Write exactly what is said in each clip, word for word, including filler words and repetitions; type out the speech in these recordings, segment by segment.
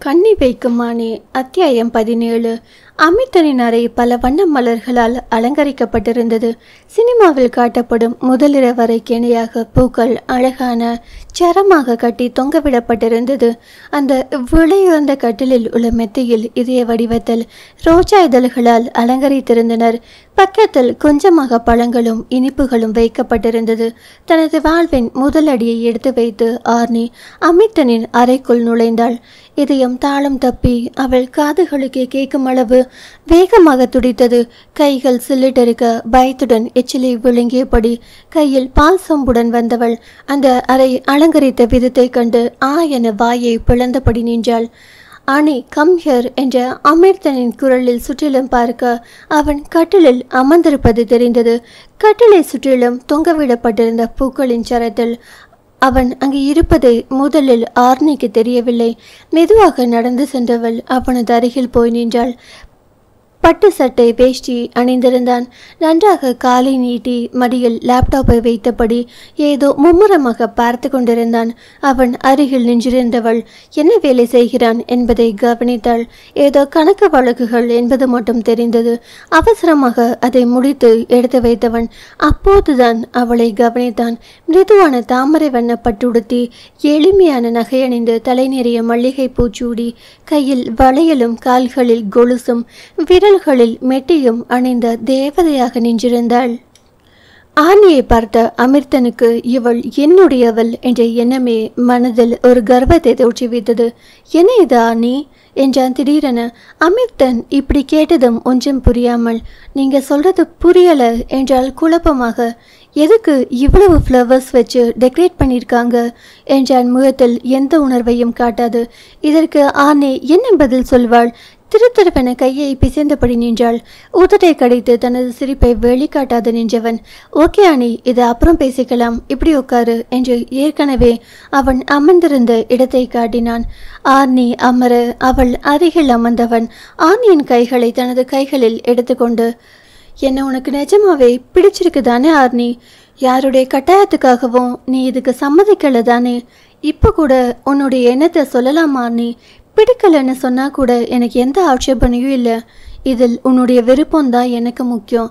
கண்ணி வைக்கும் மானே அத்தியாயம் பதினேழு. அமிர்தனின் அறை பல வண்ண மலர்களால் அலங்கரிக்கப்பட்டிருந்தது. சினிமாவில் காட்டப்படும் முதலிரவரை இணையாக பூக்கள் அழகான சரமாக கட்டி தொங்கவிடப்பட்டிருந்தது. அந்த விலையுறந்த கட்டிலில் உள்ள மெத்தையில் இதய வடிவத்தில் ரோஜா இதழ்களால் அலங்கரித்திருந்தனர். பக்கத்தில் கொஞ்சமாக பழங்களும் இனிப்புகளும் வைக்கப்பட்டிருந்தது. தனது வாழ்வின் முதல் அடியை எடுத்து வைத்து ஆர்னி அமிர்தனின் அறைக்குள் நுழைந்தாள். இதயம் தாளம் தப்பி அவள் காதுகளுக்கே கேட்கும் அளவு வேகமாக துடித்தது. கைகள் சில்லிட்டெடுக்க பயத்துடன் எச்சிலை விழுங்கியபடி கையில் பால் சொம்புடன் வந்தவள் அந்த அறை அலங்கரித்த விதத்தை கண்டு ஆ என வாயை பிளந்தபடி நின்றாள். ஆனி கம் ஹியர் என்ற அமிர்தனின் குரலில் சுற்றிலும் பார்க்க அவன் கட்டிலில் அமர்ந்திருப்பது தெரிந்தது. கட்டிலை சுற்றிலும் தொங்கவிடப்பட்டிருந்த பூக்களின் சரத்தில் அவன் அங்கு இருப்பதை முதலில் ஆர்னிக்கு தெரியவில்லை. மெதுவாக நடந்து சென்றவள் அவனது அருகில் போய் நின்றாள். பட்டு சட்டை வேஷ்டி அணிந்திருந்தான். நன்றாக காலை நீட்டி மடியில் லேப்டாப்பை வைத்தபடி ஏதோ மும்முரமாக பார்த்து கொண்டிருந்தான். அவன் அருகில் நின்றிருந்தவள் என்ன வேலை செய்கிறான் என்பதை கவனித்தாள். ஏதோ கணக்கு வழக்குகள் என்பது மட்டும் தெரிந்தது. அவசரமாக அதை முடித்து எடுத்து வைத்தவன் அப்போதுதான் அவளை கவனித்தான். மிருதுவான தாமரை வண்ண பட்டுடுத்தி எளிமையான நகையணிந்து தலை நிறைய மல்லிகை பூச்சூடி கையில் வளையலும் கால்களில் கொலுசும் விரல்களில் மெட்டியும் அணிந்த தேவதையாக நின்றிருந்தாள். ஆனியை பார்த்த அமிர்தனுக்கு இவள் என்னுடையவள் என்ற எண்ணமே மனதில் ஒரு கர்வத்தை தோற்றுவித்தது. என்ன இது ஆனி என்றான் திடீரென. அமிர்தன் இப்படி கேட்டதும் ஒன்றும் புரியாமல், நீங்க சொல்றது புரியல என்றால் குழப்பமாக. எதுக்கு இவ்வளவு ஃப்ளவர்ஸ் வச்சு டெக்கரேட் பண்ணியிருக்காங்க என்றான் முகத்தில் எந்த உணர்வையும் காட்டாது. இதற்கு ஆனி என்ன பதில் சொல்வாள்? திருத்திருவென கையை பிசைந்தபடி நின்றாள். உதட்டை கடித்து தனது சிரிப்பை வெளிக்காட்டாது நின்றவன், ஓகே ஆனி, இதை அப்புறம் பேசிக்கலாம், இப்படி உட்காரு என்று ஏற்கனவே அவன் அமர்ந்திருந்த இடத்தை காட்டினான். ஆர்னி அமர அவள் அருகில் அமர்ந்தவன் ஆர்னியின் கைகளை தனது கைகளில் எடுத்துக்கொண்டு, என்ன உனக்கு நிஜமாவே பிடிச்சிருக்கு தானே ஆர்னி? யாருடைய கட்டாயத்துக்காகவும் நீ இதுக்கு சம்மதிக்கல தானே? இப்போ கூட உன்னுடைய எண்ணத்தை சொல்லலாமா ஆர்னி? பிடிக்கலன்னு சொன்னா கூட எனக்கு எந்த ஆட்சேபனையும் இல்லை. இதில் உன்னுடைய விருப்பம்தான் எனக்கு முக்கியம்.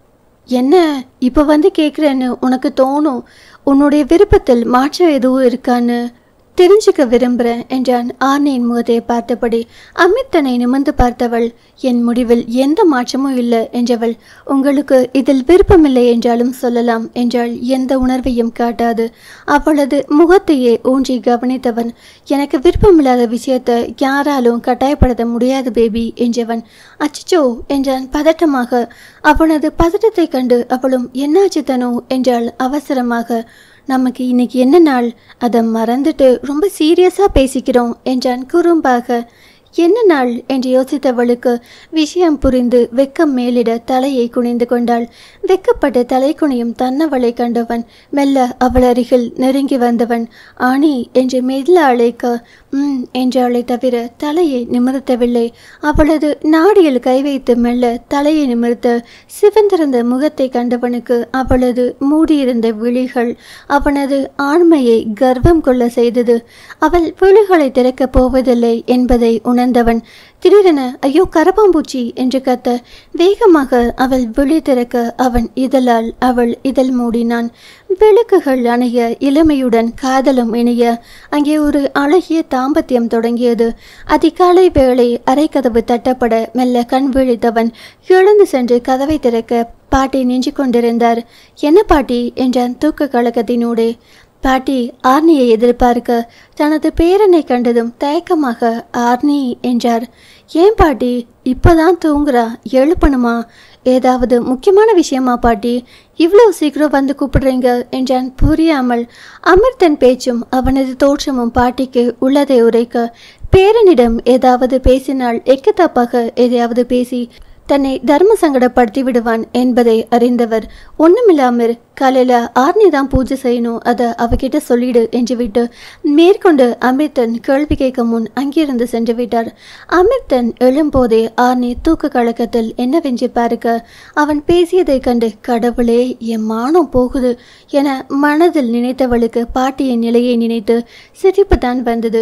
என்ன இப்போ வந்து கேட்குறேன்னு உனக்கு தோணும். உன்னுடைய விருப்பத்தில் மாற்றம் எதுவும் இருக்கான்னு தெரிஞ்சுக்க விரும்புகிறேன் என்றான் ஆர்னியின் முகத்தை பார்த்தபடி. அமிர்தனை நிமிர்ந்து பார்த்தவள், என் முடிவில் எந்த மாற்றமும் இல்லை என்றவள். உங்களுக்கு இதில் விருப்பமில்லை என்றாலும் சொல்லலாம் என்றால் எந்த உணர்வையும் காட்டாது. அவளது முகத்தையே ஊன்றி கவனித்தவன், எனக்கு விருப்பமில்லாத விஷயத்தை யாராலும் கட்டாயப்படுத்த முடியாது பேபி என்றவன். அச்சோ என்றான் பதட்டமாக. அவனது பதட்டத்தை கண்டு அவளும் என்னாச்சு தனு என்றாள் அவசரமாக. நமக்கு இன்னைக்கு என்ன நாள், அதை மறந்துட்டு ரொம்ப சீரியஸாக பேசிக்கிறோம் என்றான் குறும்பாக. என்ன நாள் என்று யோசித்தவளுக்கு விஷயம் புரிந்து வெக்கம் மேலிட தலையை குனிந்து கொண்டாள். வெக்கப்பட்ட தலை குனியும் தன்னவளை கண்டவன் மெல்ல அவள் அருகில் நெருங்கி வந்தவன் ஆனி என்று மெல்ல அழைக்க ம் என்றாளை தவிர தலையை நிமிர்த்தவில்லை. அவளது நாடியில் கை வைத்து மெல்ல தலையை நிமிர்த்த சிவந்திருந்த முகத்தை கண்டவனுக்கு அவளது மூடியிருந்த விழிகள் அவனது ஆண்மையை கர்வம் கொள்ள செய்தது. அவள் விழிகளை திறக்கப் போவதில்லை என்பதை உணர்ந்தவன் திடீரென ஐயோ கரப்பாம்பூச்சி என்று கத்த வேகமாக அவள் விழி திறக்க அவன் இதழால் அவள் இதழ் மூடினான். விளக்குகள் அணைய இளமையுடன் காதலும் இணைய அங்கே ஒரு அழகிய தாம்பத்தியம் தொடங்கியது. அதிகாலை வேளை அரைக்கதவு தட்டப்பட மெல்ல கண் விழித்தவன் எழுந்து சென்று கதவை திறக்க பாட்டி நின்று கொண்டிருந்தார். என்ன பாட்டி என்றான் தூக்க கலக்கத்தினூடே. பாட்டி ஆர்னியை எதிர்பார்க்க தனது பேரனை கண்டதும் தயக்கமாக ஆர்னி என்றார். ஏன் பாட்டி இப்போதான் தூங்குறா, எழுப்பணுமா? ஏதாவது முக்கியமான விஷயமா பாட்டி இவ்வளவு சீக்கிரம் வந்து கூப்பிடுறீங்க என்றான் புரியாமல். அமிர்தன் பேச்சும் அவனது தோற்றமும் பாட்டிக்கு உள்ளதை உரைக்க பேரனிடம் ஏதாவது பேசினால் எக்கத்தப்பாக எதையாவது பேசி தன்னை தர்ம சங்கடப்படுத்தி விடுவான் என்பதை அறிந்தவர் ஒண்ணுமில்லாமர் காலையில ஆர்னி தான் பூஜை செய்யணும், அதை அவகிட்ட சொல்லிடு என்று விட்டு மேற்கொண்டு அமிர்தன் கேள்வி கேட்க முன் அங்கிருந்து சென்று விட்டார். அமிர்தன் எழும்போதே ஆர்னி தூக்க கலக்கத்தில் என்னவென்று பார்க்க அவன் பேசியதை கண்டு கடவுளே என் மானம் போகுது என மனதில் நினைத்தவளுக்கு பாட்டியின் நிலையை நினைத்து சிரிப்பு தான் வந்தது.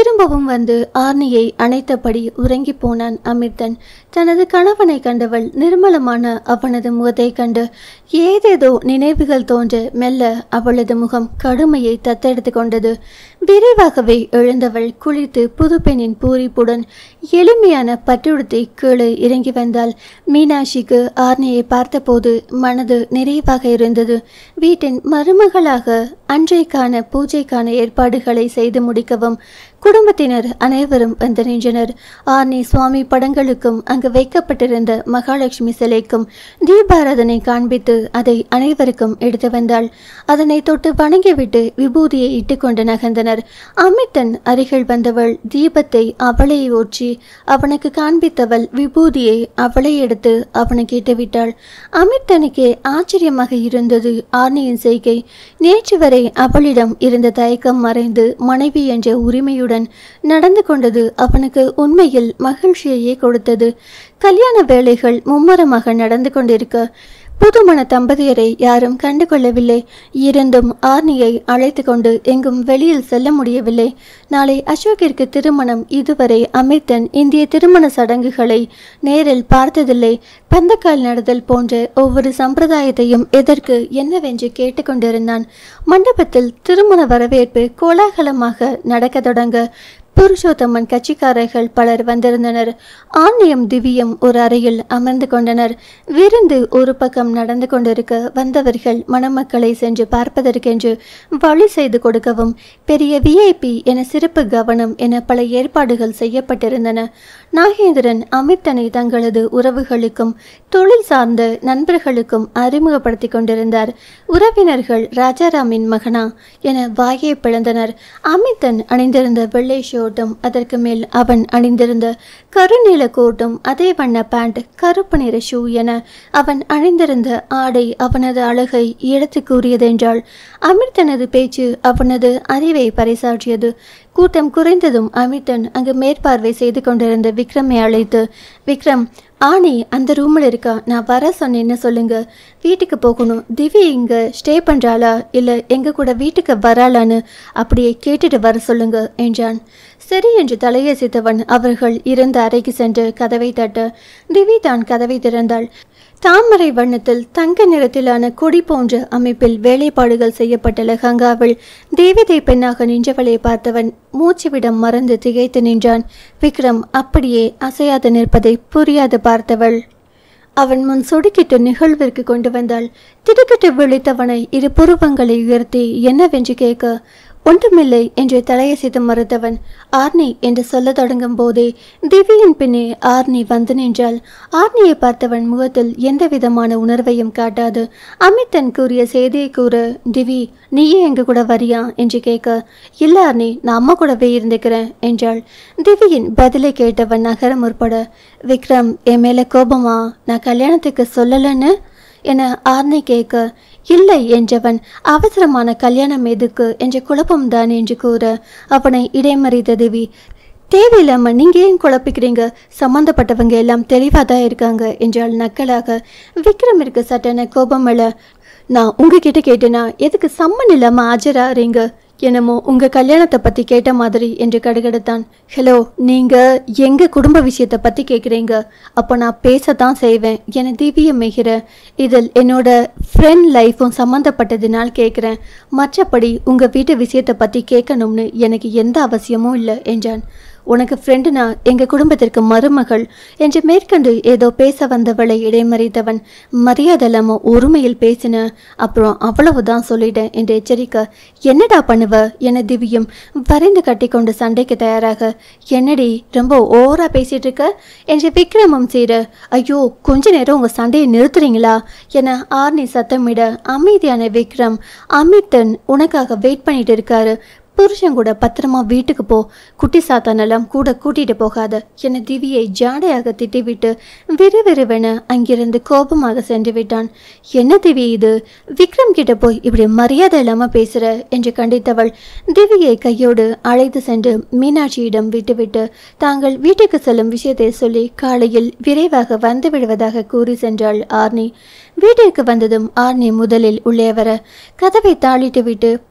திரும்பவும் வந்து ஆர்னியை அணைத்தபடி உறங்கி போனான் அமிர்தன். தனது கணவனை கண்டவள் நிர்மலமான அவனது முகத்தை கண்டு ஏதேதோ நினைவுகள் தோன்ற மெல்ல அவளது முகம் கடுமையை தத்தெடுத்து கொண்டது. விரைவாகவே எழுந்தவள் குளித்து புதுப்பெண்ணின் பூரிப்புடன் எளிமையான பட்டுடுத்தி கீழே இறங்கி வந்தாள். மீனாட்சிக்கு ஆர்னியை பார்த்தபோது மனது நிறைவாக இருந்தது. வீட்டின் மருமகளாக அன்றைக்கான பூஜைக்கான ஏற்பாடுகளை செய்து முடிக்கவும் குடும்பத்தினர் அனைவரும் வந்து நின்றனர். ஆர்னி சுவாமி படங்களுக்கும் அங்கு வைக்கப்பட்டிருந்த மகாலட்சுமி சிலைக்கும் தீபாராதனை காண்பித்து அதை அனைவருக்கும் எடுத்து வந்தாள். அதனை தொட்டு வணங்கிவிட்டு விபூதியை இட்டுக்கொண்டு நகர்ந்தனர். அமிர்தன் அருகில் வந்தவள் தீபத்தை அவளை ஊற்றி அவனுக்கு காண்பித்தவள் விபூதியை அவளை எடுத்து அவனுக்கு இட்டுவிட்டாள். அமிர்தனுக்கே ஆச்சரியமாக இருந்தது ஆர்னியின் செய்கை. நேற்று வரை அவளிடம் இருந்த தயக்கம் மறைந்து மனைவி என்ற உரிமையுடன் நடந்து கொண்டது அவனுக்கு உண்மையில் மகிழ்ச்சியையே கொடுத்தது. கல்யாண வேலைகள் மும்முரமாக நடந்து கொண்டிருக்க புதுமண தம்பதியரை யாரும் கண்டுகொள்ளவில்லை. இருந்தும் ஆர்னியை அழைத்து கொண்டு எங்கும் வெளியில் செல்ல முடியவில்லை. நாளை அசோக்கிற்கு திருமணம். இதுவரை அமிர்தன் இந்திய திருமண சடங்குகளை நேரில் பார்த்ததில்லை. பந்தக்கால் நடுதல் போன்ற ஒவ்வொரு சம்பிரதாயத்தையும் எதற்கு என்னவென்று கேட்டுக்கொண்டிருந்தான். மண்டபத்தில் திருமண வரவேற்பு கோலாகலமாக நடக்க தொடங்க புருஷோத்தமன் கட்சிக்காரர்கள் பலர் வந்திருந்தனர். ஆன்னியும் திவ்யம் ஒரு அறையில் அமர்ந்து கொண்டனர். விருந்து ஒரு பக்கம் நடந்து கொண்டிருக்க வந்தவர்கள் மணமக்களை சென்று பார்ப்பதற்கென்று வழி செய்து கொடுக்கவும் பெரிய விஐபி என சிறப்பு கவனம் என பல ஏற்பாடுகள் செய்யப்பட்டிருந்தன. நாகேந்திரன் அமிர்தனை தங்களது உறவுகளுக்கும் தொழில் சார்ந்த நண்பர்களுக்கும் அறிமுகப்படுத்தி கொண்டிருந்தார். உறவினர்கள் ராஜாராமின் மகனா என வாயை பிளந்தனர். அமிர்தன் அணிந்திருந்த வெள்ளை ஷோட்டும் அதற்கு மேல் அவன் அணிந்திருந்த கருநீல கோட்டும் அதே வண்ண பேண்ட் கருப்பு நிற ஷூ என அவன் அணிந்திருந்த ஆடை அவனது அழகை எடுத்து கூறியதென்றால் அமிர்தனது பேச்சு அவனது அறிவை பறைசாற்றியது. கூட்டம் குறைந்ததும் அமிர்தன் அங்கு மேற்பார்வை செய்து கொண்டிருந்த விக்ரமை அழைத்து, விக்ரம், ஆனி அந்த ரூமில் இருக்கா, நான் வர சொன்னேன்னு சொல்லுங்க. வீட்டுக்கு போகணும். திவி இங்க ஸ்டே பண்றாளா இல்லை எங்க கூட வீட்டுக்கு வராளான்னு அப்படியே கேட்டுட்டு வர சொல்லுங்க என்றான். சரி என்று தலையசைத்தவன் அவர்கள் இருந்த அறைக்கு சென்று கதவை தட்ட திவி தான் கதவை திறந்தாள். தாமரை வண்ணத்தில் தங்க நிறத்திலான கொடி போன்ற அமைப்பில் வேலைப்பாடுகள் செய்யப்பட்ட லெஹங்காவில் தேவதை பெண்ணாக நின்றவளை பார்த்தவன் மூச்சுவிடம் மறந்து திகைத்து நின்றான். விக்ரம் அப்படியே அசையாது நிற்பதை புரியாது பார்த்தவள் அவன் முன் சொடுக்கிட்டு நிகழ்விற்கு கொண்டு வந்தாள். திடுக்கிட்டு விழித்தவனை இரு புருவங்களை உயர்த்தி என்னவென்று கேட்க ஒன்றுமில்லை என்று தலையசைத்து மறுத்தவன் ஆர்னி என்று சொல்ல தொடங்கும் போதே திவியின் பின்னே ஆர்னி வந்து நின்றாள். ஆர்னியை பார்த்தவன் முகத்தில் எந்த விதமான உணர்வையும் காட்டாது அமிர்தன் கூறிய செய்தியை கூற, திவி நீயே எங்க கூட வரியா என்று கேட்க, இல்ல ஆர்னி, நான் அம்மா கூடவே இருந்துக்கிறேன் என்றாள். திவியின் பதிலை கேட்டவன் நகர முற்பட, விக்ரம் என் மேல கோபமா, நான் கல்யாணத்துக்கு சொல்லலன்னு என ஆர்னி கேட்க, இல்லை என்றவன் அவசரமான கல்யாணம் எதுக்கு என்ற குழப்பம்தான் என்று கூற அவனை இடைமறித்த தேவி, தேவையில்லாம நீங்க ஏன் குழப்பிக்கிறீங்க, சம்பந்தப்பட்டவங்க எல்லாம் தெளிவாக தான் இருக்காங்க என்றால் நக்கலாக. விக்ரமிற்கு சட்டென கோபம் எழ, நான் உங்ககிட்ட கேட்டேனா எதுக்கு சம்மன் இல்லாம ஆஜராறீங்க, என்னமோ உங்க கல்யாணத்தை பத்தி கேட்ட மாதிரி என்று கடுகடுத்தான். ஹலோ, நீங்க எங்க குடும்ப விஷயத்தை பத்தி கேட்குறீங்க, அப்போ நான் பேசத்தான் செய்வேன் என திவ்ய மிகிற, இதில் என்னோட ஃப்ரெண்ட் லைஃப்பும் சம்மந்தப்பட்டதுனால் கேட்குறேன், மற்றபடி உங்க வீட்டு விஷயத்தை பத்தி கேட்கணும்னு எனக்கு எந்த அவசியமும் இல்லை என்றான். உனக்கு ஃப்ரெண்டுனா எங்க குடும்பத்திற்கு மருமகள் என்று மேற்கொண்டு ஏதோ பேச வந்தவளை இடைமறித்தவன், மரியாதை இல்லாம ஒருமையில் பேசின, அப்புறம் அவ்வளவுதான் சொல்லிட்டேன் என்று எச்சரிக்க, என்னடா பண்ணுவ என திவ்யம் வரைந்து கட்டி கொண்டு சண்டைக்கு தயாராக, என்னடி ரொம்ப ஓவரா பேசிட்டு இருக்க என்று விக்ரமம் சீர, ஐயோ கொஞ்ச நேரம் உங்க சண்டையை நிறுத்துறீங்களா என ஆர்னி சத்தமிட அமைதியான விக்ரம், அமிர்தன் உனக்காக வெயிட் பண்ணிட்டு இருக்காரு, புருஷன் கூட பத்திரமா வீட்டுக்கு போ, குட்டி சாத்தானெல்லாம் கூட கூட்டிட்டு போகாத என திவியை ஜாடையாக திட்டிவிட்டு விறுவிறுவென அங்கிருந்து கோபமாக சென்று விட்டான். என்ன திவி இது, விக்ரம் கிட்ட போய் இப்படி மரியாதை இல்லாம பேசுற என்று கண்டித்தவள் திவியை கையோடு அழைத்து சென்று மீனாட்சியிடம் விட்டுவிட்டு தாங்கள் வீட்டுக்கு செல்லும் விஷயத்தை சொல்லி காலையில் விரைவாக வந்து விடுவதாக கூறி சென்றாள் ஆர்னி. வீட்டிற்கு வந்ததும் ஆர்னி முதலில் உள்ளே வர கதவை தாளிட்டு விட்டு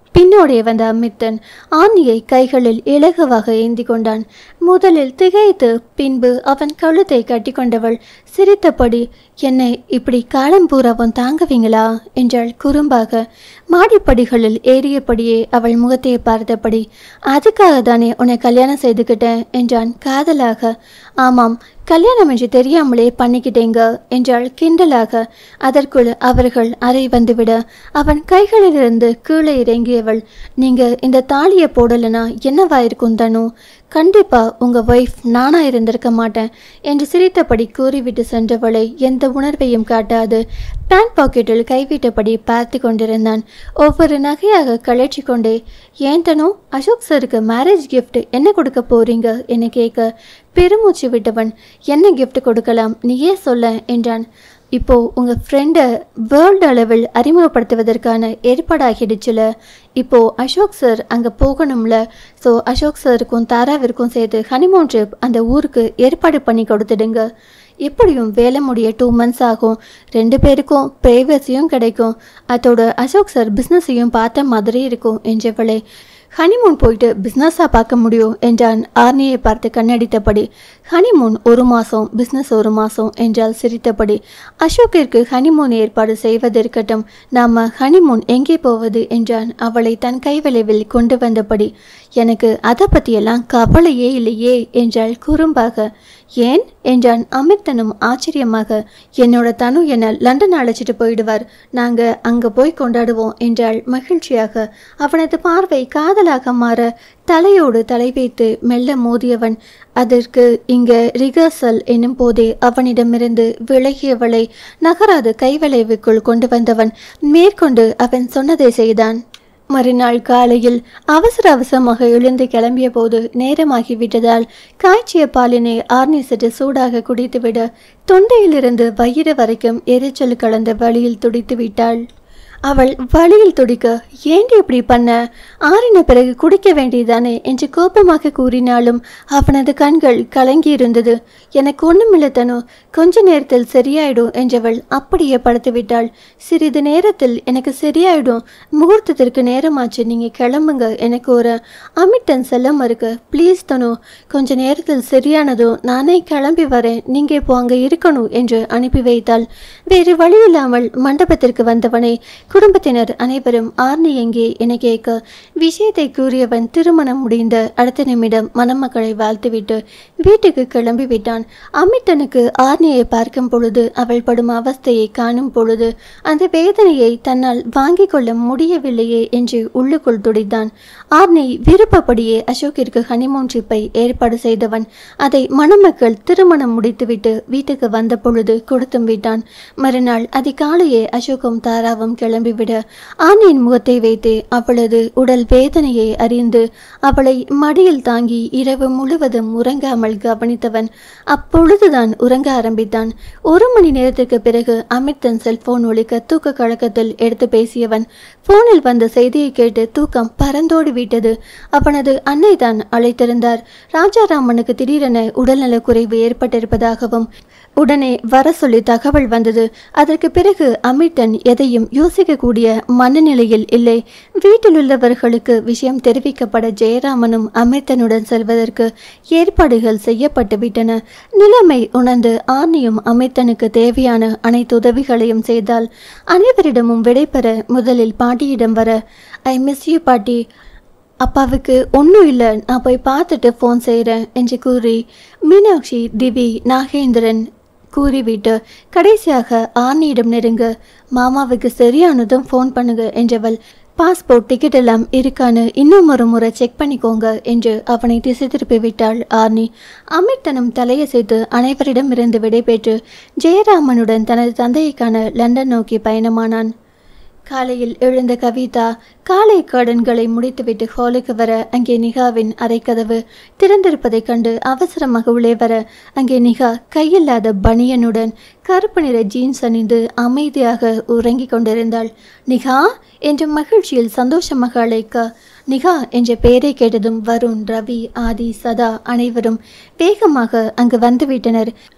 பின்னோடே வந்த அமித்தன் ஆர்னியை கைகளில் இலகுவாக ஏந்தி கொண்டான். முதலில் திகைத்து பின்பு அவன் கழுத்தை கட்டி கொண்டவள் சிரித்தபடி, என்னை இப்படி காலம் பூராவும் தாங்குவீங்களா என்றாள் குறும்பாக. மாடிப்படிகளில் ஏறியபடியே அவள் முகத்தை பார்த்தபடி, அதுக்காக தானே உன்னை கல்யாணம் செய்துக்கிட்டேன் என்றான் காதலாக. ஆமாம், கல்யாணம் என்று தெரியாமலே பண்ணிக்கிட்டேங்க என்றாள் கிண்டலாக. அதற்குள் அவர்கள் அறை வந்துவிட அவன் கைகளிலிருந்து கீழே இறங்கியவள், நீங்க இந்த தாலியை போடலைன்னா என்னவாயிருக்கும் தனு? கண்டிப்பா உங்க ஒய்ஃப் நானா இருந்திருக்க மாட்டேன் என்று சிரித்தபடி கூறிவிட்டு சென்றவளை எந்த உணர்வையும் காட்டாது பேண்ட் பாக்கெட்டில் கைவிட்டபடி பார்த்து கொண்டிருந்தான். ஒவ்வொரு நகையாக கழற்றி கொண்டே, ஏன் தனு, அசோக் சருக்கு மேரேஜ் கிஃப்ட் என்ன கொடுக்க போறீங்க என கேட்க பெருமூச்சு விட்டவன், என்ன கிஃப்ட் கொடுக்கலாம் நீயே சொல்ல என்றான். இப்போ உங்க ஃப்ரெண்டை வேர்ல்டு அளவில் அறிமுகப்படுத்துவதற்கான ஏற்பாடாகிடுச்சுல. இப்போ அசோக் சார் அங்கே போகணும்ல. ஸோ அசோக் சாருக்கும் தாராவிற்கும் சேர்த்து ஹனிமூன் ட்ரிப் அந்த ஊருக்கு ஏற்பாடு பண்ணி கொடுத்துடுங்க. எப்படியும் வேலை முடிய டூ மந்த்ஸ் ஆகும். ரெண்டு பேருக்கும் ப்ரைவசியும் கிடைக்கும். அதோட அசோக் சார் பிஸ்னஸையும் பார்த்த மாதிரி இருக்கும் என்றவளே. ஹனிமூன் போயிட்டு பிஸ்னஸாக பார்க்க முடியும் என்றான் ஆர்னியை பார்த்து கண்ணடித்தபடி. ஹனிமூன் ஒரு மாதம், பிஸ்னஸ் ஒரு மாதம் என்றால் சிரித்தபடி. அசோக்கிற்கு ஹனிமூன் ஏற்பாடு செய்வதற்கட்டும், நாம் ஹனிமூன் எங்கே போவது என்றான் அவளை தன் கைவிளைவில் கொண்டு வந்தபடி. எனக்கு அதை பற்றியெல்லாம் கவலையே இல்லையே என்றாள் குறும்பாக. ஏன் என்றான் அமிர்தனும் ஆச்சரியமாக. என்னோட தனு என்னை லண்டன் அழைச்சிட்டு போயிடுவார், நாங்கள் அங்கே போய் கொண்டாடுவோம் என்றாள் மகிழ்ச்சியாக. அவனது பார்வை காதலாக மாற தலையோடு தலை வைத்து மெல்ல மோதியவன் அதற்கு இங்க ரிகர்சல் என்னும் போதே அவனிடமிருந்து விலகியவளை நகராது கைவளைவுக்குள் கொண்டு வந்தவன் மேற்கொண்டு அவன் சொன்னதை செய்தான். மறுநாள் காலையில் அவசர அவசரமாக எழுந்து கிளம்பிய போது நேரமாகிவிட்டதால் காய்ச்சிய பாலினை ஆர்னி சற்று சூடாக குடித்துவிட தொண்டையிலிருந்து வயிறு வரைக்கும் எரிச்சல் கலந்த வழியில் துடித்து விட்டாள். அவள் வழியில் துடிக்க, ஏண்டி இப்படி பண்ண, ஆறின பிறகு குடிக்க வேண்டியதானே என்று கோபமாக கூறினாலும் அவனது கண்கள் கலங்கி இருந்தது. எனக்கு ஒண்ணுமில்ல தனு, கொஞ்ச நேரத்தில் சரியாயிடும் என்றவள் அப்படியே படுத்து விட்டாள். சிறிது நேரத்தில் எனக்கு சரியாயிடும், முகூர்த்தத்திற்கு நேரமாச்சு, நீங்க கிளம்புங்க எனக்கு ஒரு அமிட்டன் செல்ல மறுக்க, ப்ளீஸ் தனு, கொஞ்ச நேரத்தில் சரியானதும் நானே கிளம்பி வரேன், நீங்க இப்போ அங்க இருக்கணும் என்று அனுப்பி வைத்தாள். வேறு வழியில்லாமல் மண்டபத்திற்கு வந்தவனை குடும்பத்தினர் அனைவரும் ஆர்னி எங்கே என கேட்க விஷயத்தை கூறியவன் திருமணம் முடிந்த அடுத்த நிமிடம் மணமக்களை வாழ்த்துவிட்டு வீட்டுக்கு கிளம்பி விட்டான். அமிட்டனுக்கு ஆர்னியை பார்க்கும் பொழுது அவள் படும் அவஸ்தையை காணும் பொழுது அந்த வேதனையை தன்னால் வாங்கிக் கொள்ள முடியவில்லையே என்று உள்ளுக்குள் துடித்தான். ஆர்னி விருப்பப்படியே அசோக்கிற்கு ஹனிமூன் ட்ரிப்பை ஏற்பாடு செய்தவன் அதை மணமக்கள் திருமணம் முடித்துவிட்டு வீட்டுக்கு வந்த பொழுது கொடுத்தும் விட்டான். மறுநாள் அதிகாலையே அசோக்கும் தாராவும் கிளம்பி விட ஆர்னியின் முகத்தை வைத்து அவளது உடல் வேதனையை அறிந்து அவளை மடியில் தாங்கி இரவு முழுவதும் உறங்காமல் கவனித்தவன் அப்பொழுதுதான் உறங்க ஆரம்பித்தான். ஒரு மணி நேரத்திற்கு பிறகு அமிர்தன் செல்போன் ஒலிக்க தூக்க கழகத்தில் எடுத்து பேசியவன் போனில் வந்த செய்தியை கேட்டு தூக்கம் பறந்தோடி விட்டது. அவனது அன்னை தான் அழைத்திருந்தார். ராஜாராமனுக்கு திடீரென உடல்நலக் குறைவு ஏற்பட்டிருப்பதாகவும் உடனே வர சொல்லி தகவல் வந்தது. அதற்கு பிறகு அமிர்தன் எதையும் யோசிக்கக்கூடிய மனநிலையில் இல்லை. வீட்டில் உள்ளவர்களுக்கு விஷயம் தெரிவிக்கப்பட ஜெயராமனும் அமிர்தனுடன் செல்வதற்கு ஏற்பாடுகள் செய்யப்பட்டு விட்டன. நிலைமை உணர்ந்து ஆர்னியும் அமிர்தனுக்கு தேவையான அனைத்து உதவிகளையும் செய்தால் அனைவரிடமும் விடைபெற முதலில் பாட்டியிடம் வர, ஐ மிஸ் யூ பாட்டி, அப்பாவுக்கு ஒன்றும் இல்லை, நான் போய் பார்த்துட்டு ஃபோன் செய்கிறேன் என்று கூறி மீனாட்சி, திவி, நாகேந்திரன் கூறிவிட்டு கடைசியாக ஆர்னியிடம் நெருங்க, மாமாவுக்கு சரியானதும் ஃபோன் பண்ணுங்க என்றவள், பாஸ்போர்ட் டிக்கெட் எல்லாம் இருக்கான்னு இன்னும் ஒரு முறை செக் பண்ணிக்கோங்க என்று அவனை திசை திருப்பி விட்டாள் ஆர்னி. அமிர்தனும் தலையசைத்து அனைவரிடம் இருந்து விடைபெற்று ஜெயராமனுடன் தனது தந்தையை காண லண்டன் நோக்கி பயணமானான். காலையில் எழுந்த கவிதா காலை கடன்களை முடித்துவிட்டு ஹாலுக்கு வர அங்கே நிகாவின் அரைக்கதவு திறந்திருப்பதைக் கண்டு அவசரமாக உள்ளே வர அங்கே நிகா கையில்லாத பனியனுடன் கருப்பு நிற ஜீன்ஸ் அணிந்து அமைதியாக உறங்கிக் கொண்டிருந்தாள். நிகா என்ற மகிழ்ச்சியில் சந்தோஷமாக அழைக்க நிகா என்ற பெயரை கேட்டதும் வருண், ரவி, ஆதி, சதா அனைவரும் வேகமாக அங்கு வந்துவிட்டனர்.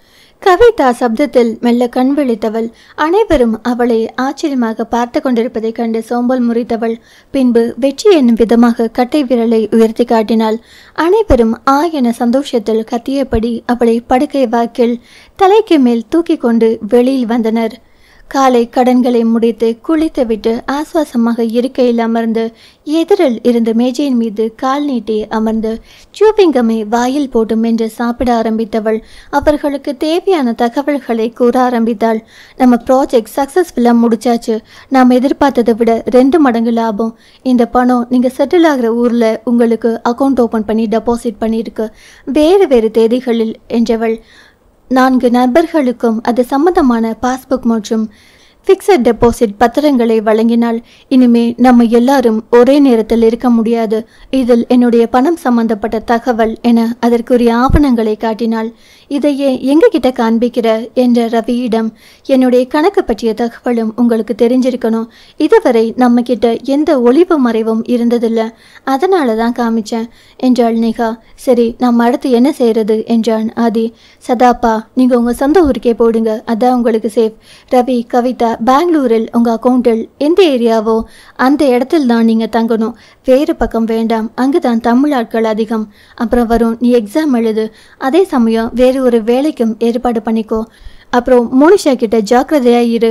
கவிதா சப்தத்தில் மெல்ல கண் விழித்தவள். அனைவரும் அவளை ஆச்சரியமாக பார்த்து கொண்டிருப்பதைக் கண்டு சோம்பல் முறித்தவள். பின்பு வெற்றி என்னும் விதமாக கட்டை விரலை உயர்த்தி காட்டினாள். அனைவரும் ஆ என சந்தோஷத்தில் கத்தியபடி அவளை படுக்கை வாக்கில் தலைக்கு மேல் தூக்கி கொண்டு வெளியில் வந்தனர். காலை கடன்களை முடித்து குளித்துவிட்டு ஆசுவாசமாக இருக்கையில் அமர்ந்து எதிரில் இருந்த மேஜையின் மீது கால் நீட்டி அமர்ந்து சூப்பிங்கமை வாயில் போட்டு மென்று சாப்பிட ஆரம்பித்தவள் அவர்களுக்கு தேவையான தகவல்களை கூற ஆரம்பித்தாள். நம்ம ப்ராஜெக்ட் சக்ஸஸ்ஃபுல்லாக முடிச்சாச்சு. நாம் எதிர்பார்த்ததை விட ரெண்டு மடங்கு லாபம். இந்த பணம் நீங்கள் செட்டில் ஆகிற ஊரில் உங்களுக்கு அக்கௌண்ட் ஓப்பன் பண்ணி டெபாசிட் பண்ணியிருக்கு, வேறு வேறு தேதிகளில் என்றவள். நான்கு நபர்களுக்கும் அது சம்பந்தமான பாஸ்புக் மற்றும் ஃபிக்ஸட் டெபாசிட் பத்திரங்களை வழங்கினால் இனிமே நம்ம எல்லாரும் ஒரே நேரத்தில் இருக்க முடியாது. இதில் என்னுடைய பணம் சம்பந்தப்பட்ட தகவல் என அதற்குரிய ஆவணங்களை காட்டினாள். இதையே எங்ககிட்ட காண்பிக்கிற என்ற ரவியிடம், என்னுடைய கணக்கு பற்றிய தகவலும் உங்களுக்கு தெரிஞ்சிருக்கணும். இதுவரை நம்ம கிட்ட எந்த ஒளிவு மறைவும் இருந்ததில்லை, அதனால தான் காமிச்சேன் என்றாள் நிகா. சரி, நம்ம அடுத்து என்ன செய்யறது என்றான் ஆதி. சதாப்பா, நீங்கள் உங்கள் சொந்த ஊருக்கே போடுங்க, அதான் உங்களுக்கு சேஃப். ரவி, கவிதா, பெங்களூரில் உங்கள் அக்கௌண்ட்டில் எந்த ஏரியாவோ அந்த இடத்தில் தான் நீங்கள் தங்கணும், வேறு பக்கம் வேண்டாம். அங்கு தான் தமிழ் ஆட்கள் அதிகம். அப்புறம் வரும், நீ எக்ஸாம் எழுது, அதே சமயம் வேறு ஒரு வேலைக்கும் ஏற்பாடு பண்ணிக்கோ. அப்புறம் மோனிஷா கிட்ட ஜாக்கிரதையாக இரு,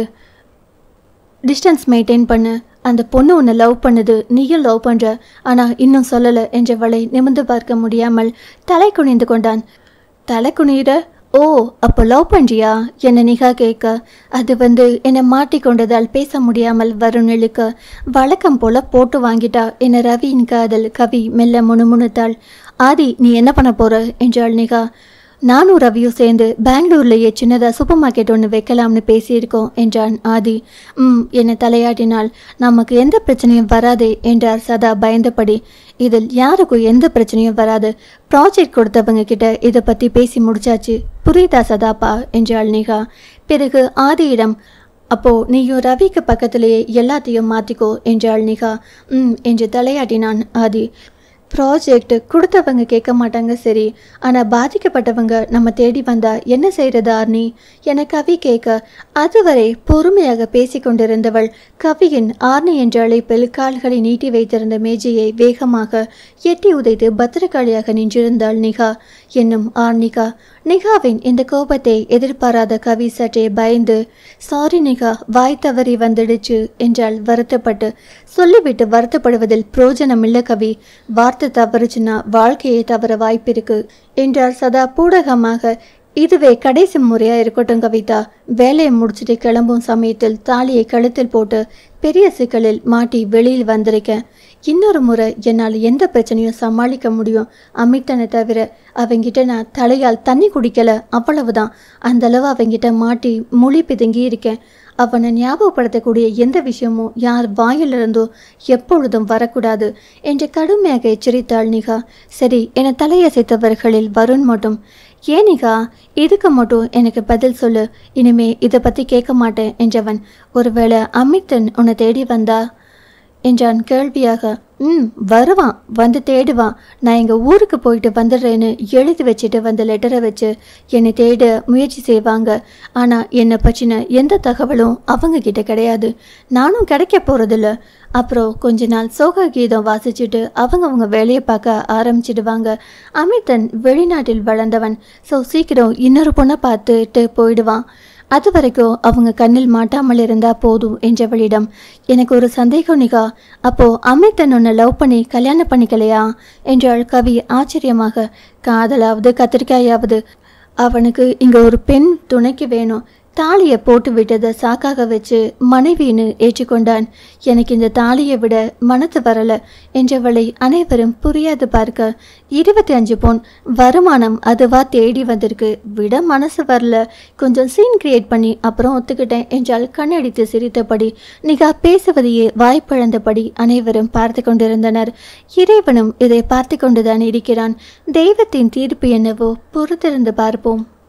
டிஸ்டன்ஸ் மெயின்டைன் பண்ணு. அந்த பொண்ணு உன்னை லவ் பண்ணுது, நீயும் லவ் பண்ணுற, ஆனால் இன்னும் சொல்லலை என்றவளை நிமிர்ந்து பார்க்க முடியாமல் தலை குனிந்து கொண்டான். தலை குனியிற? ஓ, அப்போ லவ் பண்ணுறியா என்னை நிகா கேட்க. அது வந்து என்னை மாட்டிக்கொண்டதால் பேச முடியாமல் வரும் இழுக்க வழக்கம் போல போட்டு வாங்கிட்டா என ரவியின் காதல் கவி மெல்ல முணுமுணுத்தாள். ஆதி, நீ என்ன பண்ண போற என்றாள் நிகா. நானும் ரவியும் சேர்ந்து பெங்களூர்லேயே சின்னதாக சூப்பர் மார்க்கெட் ஒன்று வைக்கலாம்னு பேசியிருக்கோம் என்றான் ஆதி. ம் என்னை தலையாட்டினால் நமக்கு எந்த பிரச்சனையும் வராதே என்றார் சதா பயந்தபடி. இதில் யாருக்கும் எந்த பிரச்சனையும் வராது, ப்ராஜெக்ட் கொடுத்தவங்க கிட்ட இதை பற்றி பேசி முடிச்சாச்சு, புரியுதா சதாப்பா என்றாள் நிகா. பிறகு ஆதியிடம், அப்போ நீயும் ரவிக்கு பக்கத்திலேயே எல்லாத்தையும் மாற்றிக்கோ என்றாள் நிகா. ம் என்று தலையாட்டினான் ஆதி. ப்ராஜெக்ட் கொடுத்தவங்க கேட்க மாட்டாங்க சரி, ஆனால் பாதிக்கப்பட்டவங்க நம்ம தேடி வந்தா என்ன செய்கிறது ஆர்னி என கவி கேட்க, அதுவரை பொறுமையாக பேசி கொண்டிருந்தவள் கவியின் ஆர்னி என்ற அழைப்பில் கால்களை நீட்டி வைத்திருந்த மேஜையை வேகமாக எட்டி உதைத்து பத்திரகாளியாக நின்றிருந்தாள் நிகா என்னும் ஆர்னிகா. நிகாவின் இந்த கோபத்தை எதிர்பாராத கவி சற்றே பயந்து, சாரி நிகா, வாய் தவறி வந்துடுச்சு என்றால் வருத்தப்பட்டு. சொல்லிவிட்டு வருத்தப்படுவதில் புரோஜனம் இல்லை கவி, வார்த்தை தவறுச்சுன்னா வாழ்க்கையை தவற வாய்ப்பிருக்கு என்றார் சதா பூடகமாக. இதுவே கடைசி முறையா இருக்கட்டும் கவிதா, வேலையை முடிச்சுட்டு கிளம்பும் சமயத்தில் தாலியை கழுத்தில் போட்டு பெரிய சிக்கலில் மாட்டி வெளியில் வந்திருக்கேன். இன்னொரு முறை என்னால் எந்த பிரச்சனையும் சமாளிக்க முடியும், அமித்தனை தவிர. அவங்கிட்ட நான் தலையால் தண்ணி குடிக்கல, அவ்வளவுதான். அந்த அளவு அவங்கிட்ட மாட்டி மொழி பிதுங்கி இருக்கேன். அவனை ஞாபகப்படுத்தக்கூடிய எந்த விஷயமும் யார் வாயிலிருந்தோ எப்பொழுதும் வரக்கூடாது என்று கடுமையாக எச்சரித்தாள் நிகா. சரி என தலையசைத்தவர்களில் வருண் மட்டும், ஏன் நிகா இதுக்கு மட்டும் எனக்கு பதில் சொல்லு, இனிமே இதை பற்றி கேட்க மாட்டேன் என்றவன். ஒருவேளை அமித்தன் உன்னை தேடி வந்தா என்றான் கேள்வியாக. ம் வருவான், வந்து தேடுவான். நான் எங்கள் ஊருக்கு போயிட்டு வந்துடுறேன்னு எழுதி வச்சுட்டு வந்த லெட்டரை வச்சு என்னை தேட முயற்சி செய்வாங்க. ஆனால் என்னை பற்றின எந்த தகவலும் அவங்க கிட்ட கிடையாது, நானும் கிடைக்க போகிறதில்ல. அப்புறம் கொஞ்ச நாள் சோக கீதம் வாசிச்சுட்டு அவங்க அவங்க வேலையை பார்க்க ஆரம்பிச்சிடுவாங்க. அமித்தன் வெளிநாட்டில் வளர்ந்தவன், ஸோ சீக்கிரம் இன்னொரு பொண்ணை பார்த்துட்டு போயிடுவான். அது வரைக்கும் அவங்க கண்ணில் மாட்டாமல் இருந்தா போதும் என்றவளிடம், எனக்கு ஒரு சந்தேகம் நிகா, அப்போ அமித்தன் உன்னை லவ் பண்ணி கல்யாணம் பண்ணிக்கலையா என்றாள் கவி ஆச்சரியமாக. காதலாவது கத்திரிக்காயாவது, அவனுக்கு இங்க ஒரு பெண் துணைக்கு வேணும். தாலியை போட்டு விட்டதை சாக்காக வச்சு மனைவின்னு ஏற்றுக்கொண்டான். எனக்கு இந்த தாலியை விட மனத்து வரல என்றவளை அனைவரும் புரியாது பார்க்க, இருபத்தி அஞ்சு பொன் வருமானம் அதுவா தேடி வந்திருக்கு, விட மனசு வரல, கொஞ்சம் சீன் கிரியேட் பண்ணி அப்புறம் ஒத்துக்கிட்டேன் என்றால் கண்ணடித்து சிரித்தபடி நிகா பேசுவதையே வாய்ப்பிழந்தபடி அனைவரும் பார்த்து கொண்டிருந்தனர். இறைவனும் இதை பார்த்து கொண்டுதான் இருக்கிறான். தெய்வத்தின் தீர்ப்பு என்னவோ பொறுத்திருந்து பார்ப்போம்.